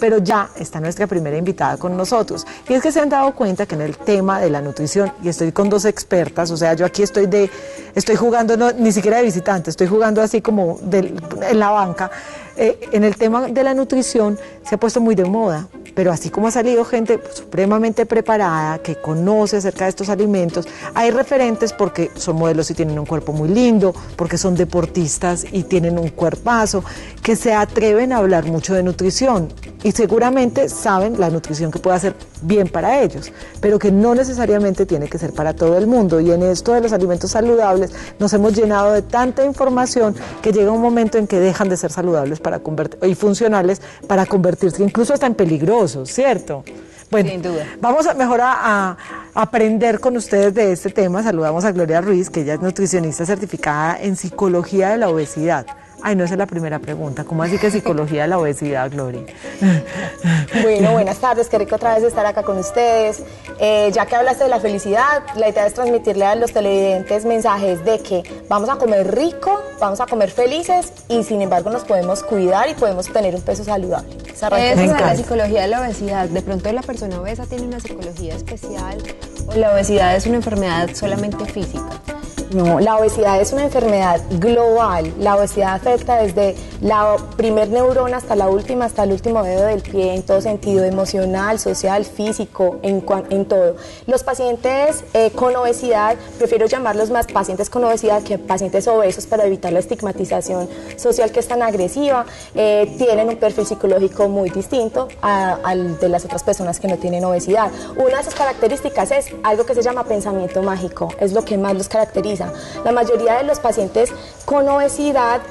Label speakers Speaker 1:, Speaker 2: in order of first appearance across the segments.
Speaker 1: pero ya está nuestra primera invitada con nosotros. Y es que se han dado cuenta que en el tema de la nutrición, y estoy con dos expertas, o sea, yo aquí estoy jugando, no, ni siquiera de visitante, estoy jugando así como en la banca. En el tema de la nutrición se ha puesto muy de moda, pero así como ha salido gente supremamente preparada, que conoce acerca de estos alimentos, hay referentes porque son modelos y tienen un cuerpo muy lindo, porque son deportistas y tienen un cuerpazo, que se atreven a hablar mucho de nutrición y seguramente saben la nutrición que puede hacer bien para ellos, pero que no necesariamente tiene que ser para todo el mundo. Y en esto de los alimentos saludables nos hemos llenado de tanta información que llega un momento en que dejan de ser saludables y funcionales para convertirse incluso hasta en peligrosos, ¿cierto? Bueno, sin duda. Vamos mejor a aprender con ustedes de este tema. Saludamos a Gloria Ruiz, que ella es nutricionista certificada en psicología de la obesidad. Ay, no, esa es la primera pregunta. ¿Cómo así que psicología de la obesidad, Gloria?
Speaker 2: Bueno, buenas tardes, qué rico otra vez estar acá con ustedes. Ya que hablaste de la felicidad, la idea es transmitirle a los televidentes mensajes de que vamos a comer rico, vamos a comer felices y sin embargo nos podemos cuidar y podemos tener un peso saludable.
Speaker 3: Esa es la psicología de la obesidad. De pronto la persona obesa tiene una psicología especial o la obesidad es una enfermedad solamente física.
Speaker 2: No, la obesidad es una enfermedad global. La obesidad afecta desde la primer neurona hasta la última, hasta el último dedo del pie, en todo sentido, emocional, social, físico, en todo. Los pacientes con obesidad, prefiero llamarlos más pacientes con obesidad que pacientes obesos para evitar la estigmatización social que es tan agresiva, tienen un perfil psicológico muy distinto al de las otras personas que no tienen obesidad. Una de sus características es algo que se llama pensamiento mágico, es lo que más los caracteriza. La mayoría de los pacientes con obesidad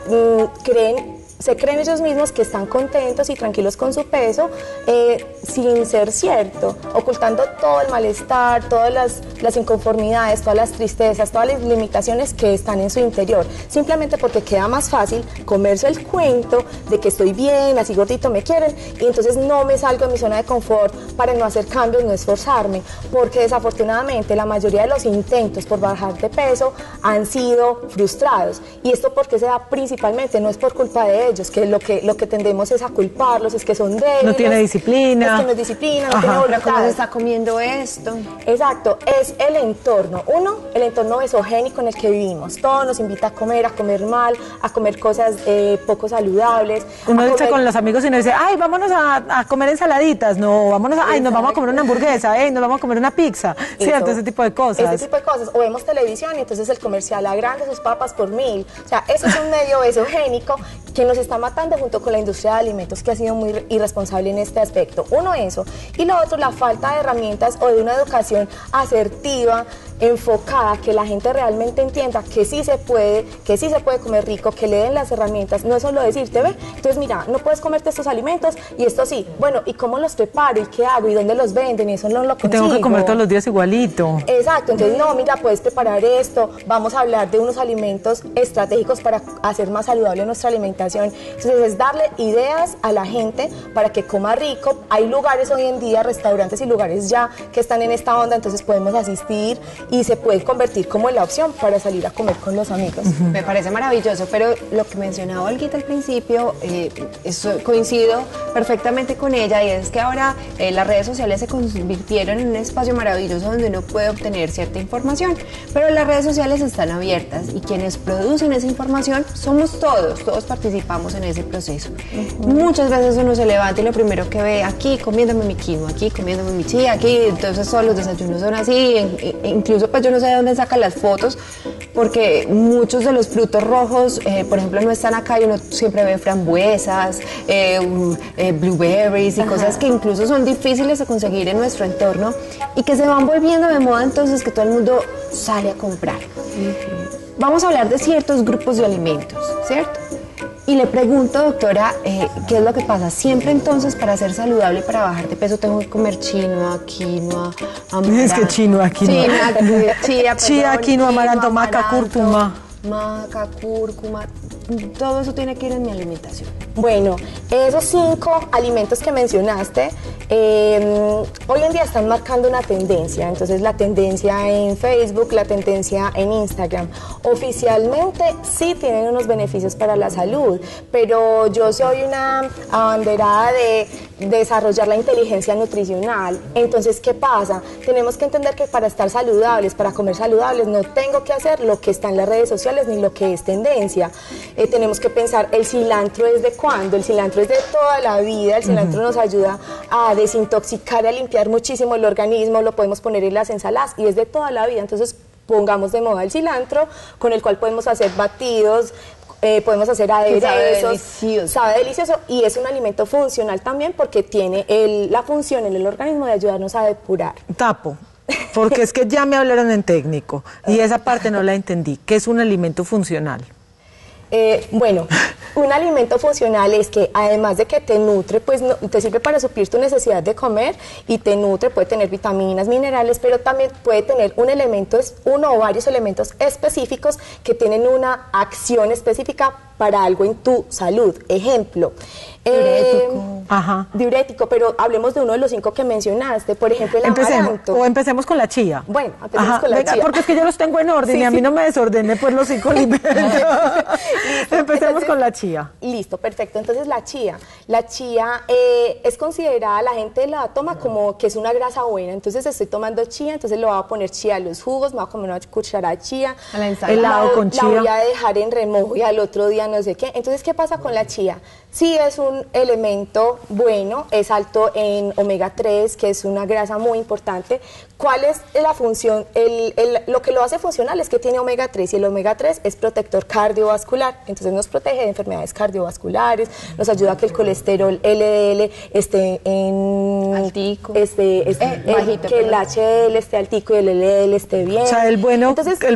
Speaker 2: se creen ellos mismos que están contentos y tranquilos con su peso, sin ser cierto, ocultando todo el malestar, todas las inconformidades, todas las tristezas, todas las limitaciones que están en su interior, simplemente porque queda más fácil comerse el cuento de que estoy bien, así gordito me quieren, y entonces no me salgo de mi zona de confort para no hacer cambios, no esforzarme, porque desafortunadamente la mayoría de los intentos por bajar de peso han sido frustrados, y esto porque se da principalmente, no es por culpa de ellos, que lo que tendemos es a culparlos, es que son débiles,
Speaker 1: no tiene disciplina,
Speaker 2: es que no es disciplina, no tiene voluntad.
Speaker 3: ¿Cómo se está comiendo esto?
Speaker 2: Exacto, es el entorno. Uno, el entorno mesogénico en el que vivimos. Todo nos invita a comer mal, a comer cosas poco saludables.
Speaker 1: Uno dice con los amigos y uno dice, ay, vámonos a comer ensaladitas, no, vámonos nos vamos a comer una hamburguesa, nos vamos a comer una pizza, ¿cierto? Ese tipo de cosas.
Speaker 2: Ese tipo de cosas. O vemos televisión y entonces el comercial agranda sus papas por 1000. O sea, eso es un medio mesogénico que nos está matando junto con la industria de alimentos, que ha sido muy irresponsable en este aspecto. Uno, eso. Y lo otro, la falta de herramientas o de una educación asertiva, enfocada, que la gente realmente entienda que sí se puede comer rico, que le den las herramientas, no es solo decirte, ve, entonces mira, no puedes comerte estos alimentos y esto sí, bueno, ¿y cómo los preparo? ¿Y qué hago? ¿Y dónde los venden? Y eso no lo consigo.
Speaker 1: Tengo que comer todos los días igualito.
Speaker 2: Exacto, entonces no, mira, puedes preparar esto, vamos a hablar de unos alimentos estratégicos para hacer más saludable nuestra alimentación. Entonces es darle ideas a la gente para que coma rico. Hay lugares hoy en día, restaurantes y lugares ya que están en esta onda, entonces podemos asistir y se puede convertir como en la opción para salir a comer con los amigos.
Speaker 3: Me parece maravilloso, pero lo que mencionaba Olguita al principio, eso coincido perfectamente con ella, y es que ahora las redes sociales se convirtieron en un espacio maravilloso donde uno puede obtener cierta información, pero las redes sociales están abiertas y quienes producen esa información somos todos participamos en ese proceso. Muchas veces uno se levanta y lo primero que ve, aquí comiéndome mi quinoa, aquí comiéndome mi chía, aquí, entonces todos los desayunos son así, incluso pues yo no sé de dónde sacan las fotos, porque muchos de los frutos rojos, por ejemplo, no están acá y uno siempre ve frambuesas, blueberries y cosas que incluso son difíciles de conseguir en nuestro entorno y que se van volviendo de moda, entonces que todo el mundo sale a comprar. Vamos a hablar de ciertos grupos de alimentos, ¿cierto? Y le pregunto, doctora, ¿qué es lo que pasa? Siempre entonces para ser saludable y para bajar de peso tengo que comer quinoa, amaranto.
Speaker 1: Es que quinoa.
Speaker 3: Chía,
Speaker 1: quinoa, amaranto, maca, cúrcuma.
Speaker 3: Maca, cúrcuma. todo eso tiene que ir en mi alimentación?
Speaker 2: Bueno, esos 5 alimentos que mencionaste hoy en día están marcando una tendencia. Entonces la tendencia en Facebook, la tendencia en Instagram. Oficialmente sí tienen unos beneficios para la salud, pero yo soy una abanderada de desarrollar la inteligencia nutricional. Entonces, ¿qué pasa? Tenemos que entender que para estar saludables, para comer saludables, no tengo que hacer lo que está en las redes sociales ni lo que es tendencia. Tenemos que pensar, ¿el cilantro es de cuándo? El cilantro es de toda la vida. El cilantro nos ayuda a desintoxicar, a limpiar muchísimo el organismo, lo podemos poner en las ensaladas y es de toda la vida. Entonces, pongamos de moda el cilantro, con el cual podemos hacer batidos, podemos hacer aderezos, sabe delicioso y es un alimento funcional también porque tiene la función en el organismo de ayudarnos a depurar.
Speaker 1: Tapo, porque es que ya me hablaron en técnico y esa parte no la entendí. ¿Qué es un alimento funcional?
Speaker 2: Bueno, un alimento funcional es que además de que te nutre, pues te sirve para suplir tu necesidad de comer y te nutre, puede tener vitaminas, minerales, pero también puede tener uno o varios elementos específicos que tienen una acción específica para algo en tu salud. Ejemplo, diurético, pero hablemos de uno de los 5 que mencionaste, por ejemplo el amaranto.
Speaker 1: Empecemos con la chía.
Speaker 2: Bueno, empecemos con la chía.
Speaker 1: Porque es que yo los tengo en orden y a mí no me desordene pues los 5 alimentos. Empecemos con la chía.
Speaker 2: Listo, perfecto. Entonces la chía es considerada, la gente la toma como que es una grasa buena. Entonces estoy tomando chía, entonces le voy a poner chía a los jugos, me voy a comer una cucharada de chía,
Speaker 3: a la ensalada,
Speaker 1: helado con chía.
Speaker 2: La voy a dejar en remojo y al otro día no sé qué. Entonces, ¿qué pasa con la chía? Sí es un elemento bueno, es alto en omega 3, que es una grasa muy importante. ¿Cuál es la función? Lo que lo hace funcional es que tiene omega 3 y el omega 3 es protector cardiovascular, entonces nos protege de enfermedades cardiovasculares, nos ayuda a que el colesterol LDL esté en
Speaker 3: altico,
Speaker 2: bajito, que el HDL esté altico y el LDL esté bien.
Speaker 1: O sea, el bueno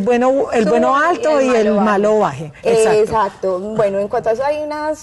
Speaker 1: alto y el malo baje.
Speaker 2: Exacto. Bueno, en cuanto a eso hay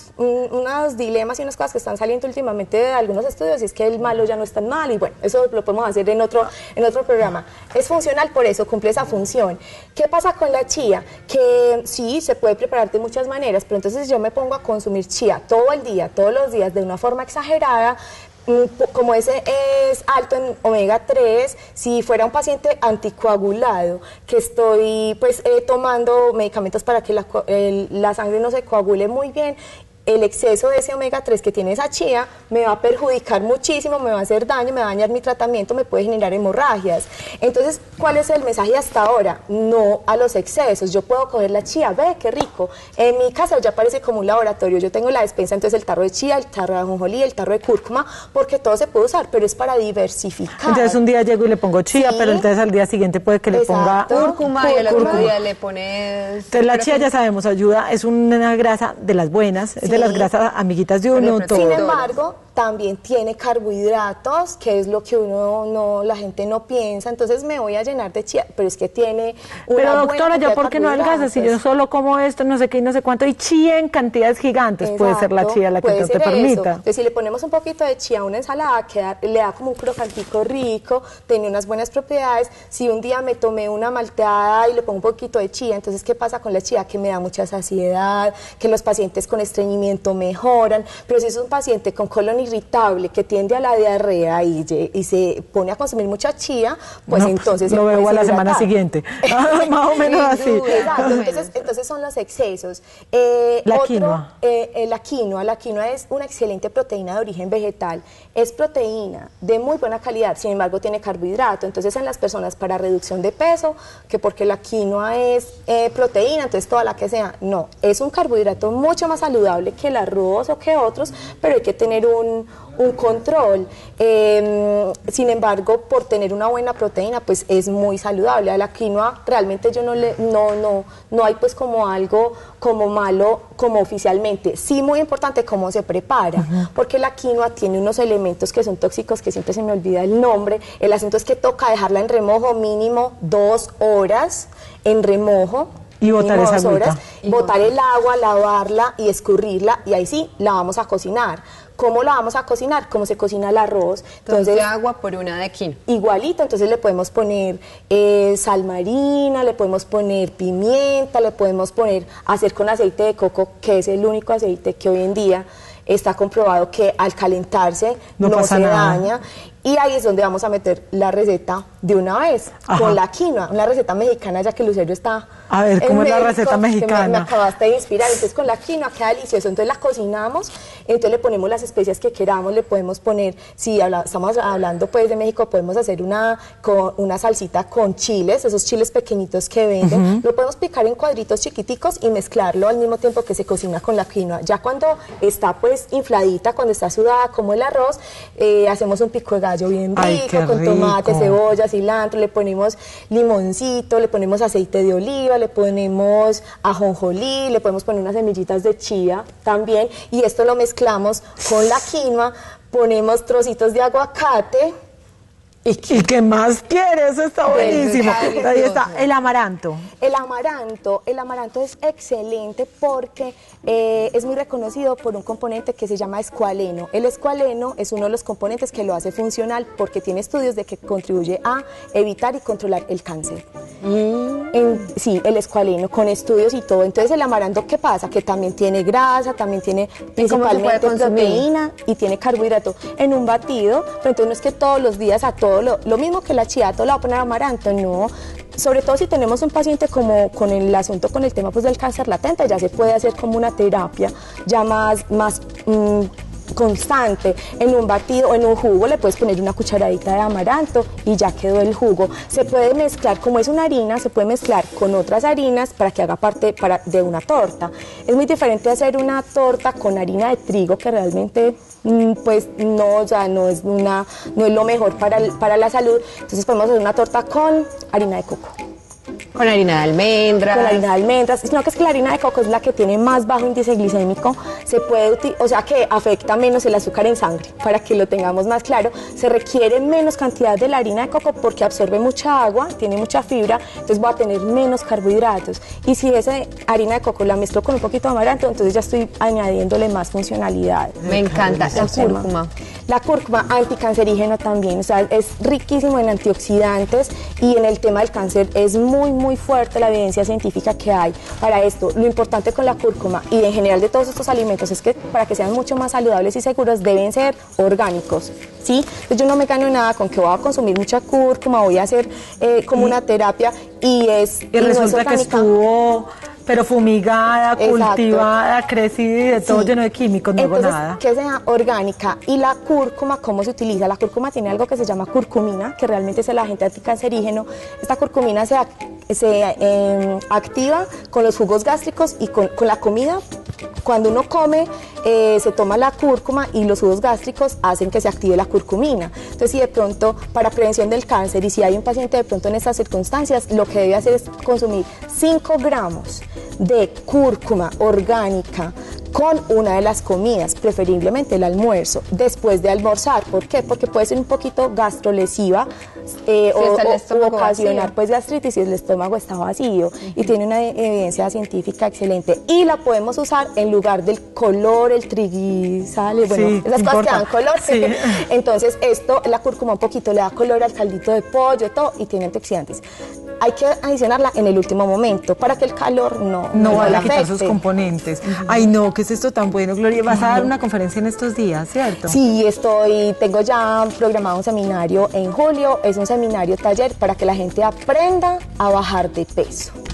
Speaker 2: unos dilemas y unas cosas que están saliendo últimamente de algunos estudios y es que el malo ya no es tan mal y bueno, eso lo podemos hacer en otro programa. Es funcional, por eso cumple esa función. ¿Qué pasa con la chía? Que sí, se puede preparar de muchas maneras, pero entonces yo me pongo a consumir chía todo el día, todos los días, de una forma exagerada. Como ese es alto en omega 3, si fuera un paciente anticoagulado, que estoy tomando medicamentos para que la sangre no se coagule muy bien, el exceso de ese omega 3 que tiene esa chía me va a perjudicar muchísimo, me va a hacer daño, me va a dañar mi tratamiento, me puede generar hemorragias. Entonces, ¿cuál es el mensaje hasta ahora? No a los excesos. Yo puedo coger la chía, ve qué rico. En mi casa ya parece como un laboratorio. Yo tengo la despensa, entonces el tarro de chía, el tarro de ajonjolí, el tarro de cúrcuma, porque todo se puede usar, pero es para diversificar.
Speaker 1: Entonces un día llego y le pongo chía, pero entonces al día siguiente puede que le ponga
Speaker 3: cúrcuma y al otro día le pones...
Speaker 1: Entonces la chía, ya sabemos, ayuda, es una grasa de las buenas, es de las grasas amiguitas de uno.
Speaker 2: Sin embargo, también tiene carbohidratos, que es lo que la gente no piensa. Entonces me voy a llenar de chía, pero es que tiene una
Speaker 1: Pero doctora,
Speaker 2: buena
Speaker 1: ¿yo por qué no adelgazas? Si yo solo como esto, no sé qué y no sé cuánto, y chía en cantidades gigantes, puede ser la chía la que no te permita.
Speaker 2: Entonces si le ponemos un poquito de chía a una ensalada, le da como un crocantico rico, tiene unas buenas propiedades. Si un día me tomé una malteada y le pongo un poquito de chía, entonces ¿qué pasa con la chía? Que me da mucha saciedad, que los pacientes con estreñimiento mejoran, pero si es un paciente con colon irritable que tiende a la diarrea y se pone a consumir mucha chía, pues no, entonces...
Speaker 1: Lo veo a la semana siguiente, más o menos así.
Speaker 2: Exacto, entonces son los excesos.
Speaker 1: Quinoa.
Speaker 2: La quinoa es una excelente proteína de origen vegetal, es proteína de muy buena calidad, sin embargo tiene carbohidrato, entonces en las personas para reducción de peso, que porque la quinoa es proteína, entonces toda la que sea, no, es un carbohidrato mucho más saludable que el arroz o que otros, pero hay que tener un control. Sin embargo, por tener una buena proteína, pues es muy saludable. A la quinoa realmente yo no hay pues como algo como malo como oficialmente. Sí, muy importante cómo se prepara, porque la quinoa tiene unos elementos que son tóxicos, que siempre se me olvida el nombre. El asunto es que toca dejarla en remojo mínimo 2 horas en remojo.
Speaker 1: Y botar
Speaker 2: mínimo
Speaker 1: esa
Speaker 2: 2 horas,
Speaker 1: agüita.
Speaker 2: botar el agua, lavarla y escurrirla, y ahí sí la vamos a cocinar. ¿Cómo la vamos a cocinar? Como se cocina el arroz.
Speaker 3: Entonces, de agua por una de quinoa.
Speaker 2: Igualito, entonces le podemos poner sal marina, le podemos poner pimienta, le podemos poner, hacer con aceite de coco, que es el único aceite que hoy en día está comprobado que al calentarse no se daña. Y ahí es donde vamos a meter la receta de una vez, con la quinoa, una receta mexicana, ya que Lucero está
Speaker 1: a ver, ¿cómo es la receta mexicana?
Speaker 2: Me acabaste de inspirar. Entonces con la quinoa queda delicioso, entonces la cocinamos, entonces le ponemos las especias que queramos, le podemos poner, si estamos hablando pues de México, podemos hacer una salsita con chiles, esos chiles pequeñitos que venden, lo podemos picar en cuadritos chiquiticos y mezclarlo al mismo tiempo que se cocina con la quinoa. Ya cuando está pues infladita, cuando está sudada como el arroz, hacemos un pico de gallo bien rico, con tomate, cebolla, cilantro, le ponemos limoncito, le ponemos aceite de oliva, le ponemos ajonjolí, le podemos poner unas semillitas de chía también, y esto lo mezclamos con la quinoa, ponemos trocitos de aguacate.
Speaker 1: ¿Y qué más quieres? Eso está buenísimo. Ahí está el amaranto.
Speaker 2: El amaranto es excelente porque es muy reconocido por un componente que se llama escualeno. El escualeno es uno de los componentes que lo hace funcional porque tiene estudios de que contribuye a evitar y controlar el cáncer. Sí, el escualeno, con estudios y todo. Entonces el amaranto, ¿qué pasa? Que también tiene grasa, también tiene principalmente proteína y tiene carbohidrato en un batido, pero entonces no es que todos los días a todo lo mismo que la chía, todo le va a poner amaranto, no. Sobre todo si tenemos un paciente como con el asunto, con el tema pues del cáncer latente, ya se puede hacer como una terapia ya más constante. En un batido o en un jugo le puedes poner una cucharadita de amaranto y ya quedó el jugo. Se puede mezclar, como es una harina, se puede mezclar con otras harinas para que haga parte de una torta. Es muy diferente hacer una torta con harina de trigo, que realmente pues no, o sea, no es lo mejor para la salud. Entonces podemos hacer una torta con harina de coco.
Speaker 3: Con harina de almendras.
Speaker 2: Con harina de almendras, sino que es que la harina de coco es la que tiene más bajo índice glicémico, o sea que afecta menos el azúcar en sangre, para que lo tengamos más claro. Se requiere menos cantidad de la harina de coco porque absorbe mucha agua, tiene mucha fibra, entonces va a tener menos carbohidratos. Y si esa harina de coco la mezclo con un poquito de amaranto, entonces ya estoy añadiéndole más funcionalidad.
Speaker 3: Me encanta la cúrcuma.
Speaker 2: La cúrcuma, anticancerígeno también, o sea, es riquísimo en antioxidantes y en el tema del cáncer es muy fuerte la evidencia científica que hay para esto. Lo importante con la cúrcuma y en general de todos estos alimentos es que para que sean mucho más saludables y seguros deben ser orgánicos, ¿sí? Entonces yo no me gano nada con que voy a consumir mucha cúrcuma, voy a hacer como una terapia y
Speaker 1: resulta
Speaker 2: no es orgánica.
Speaker 1: Que estuvo pero fumigada, cultivada, crecida y de todo lleno de químicos, no hago nada.
Speaker 2: Que sea orgánica. Y la cúrcuma, ¿cómo se utiliza? La cúrcuma tiene algo que se llama curcumina, que realmente es el agente anticancerígeno. Esta curcumina se activa con los jugos gástricos y con la comida. Cuando uno come, se toma la cúrcuma y los jugos gástricos hacen que se active la curcumina. Entonces, si de pronto, para prevención del cáncer, y si hay un paciente de pronto en estas circunstancias, lo que debe hacer es consumir 5 gramos de cúrcuma orgánica con una de las comidas, preferiblemente el almuerzo, después de almorzar. ¿Por qué? Porque puede ser un poquito gastrolesiva o ocasionar pues gastritis si el estómago está vacío, y tiene una evidencia científica excelente. Y la podemos usar en lugar del color, el triglicéridos, bueno, esas cosas que dan color. Sí. Entonces la cúrcuma un poquito le da color al caldito de pollo, todo, y tiene antioxidantes. Hay que adicionarla en el último momento para que el calor no
Speaker 1: vaya a quitar sus componentes. Ay, no, ¿qué es esto tan bueno, Gloria? Vas a dar una conferencia en estos días, ¿cierto?
Speaker 2: Sí, tengo ya programado un seminario en julio. Es un seminario taller para que la gente aprenda a bajar de peso.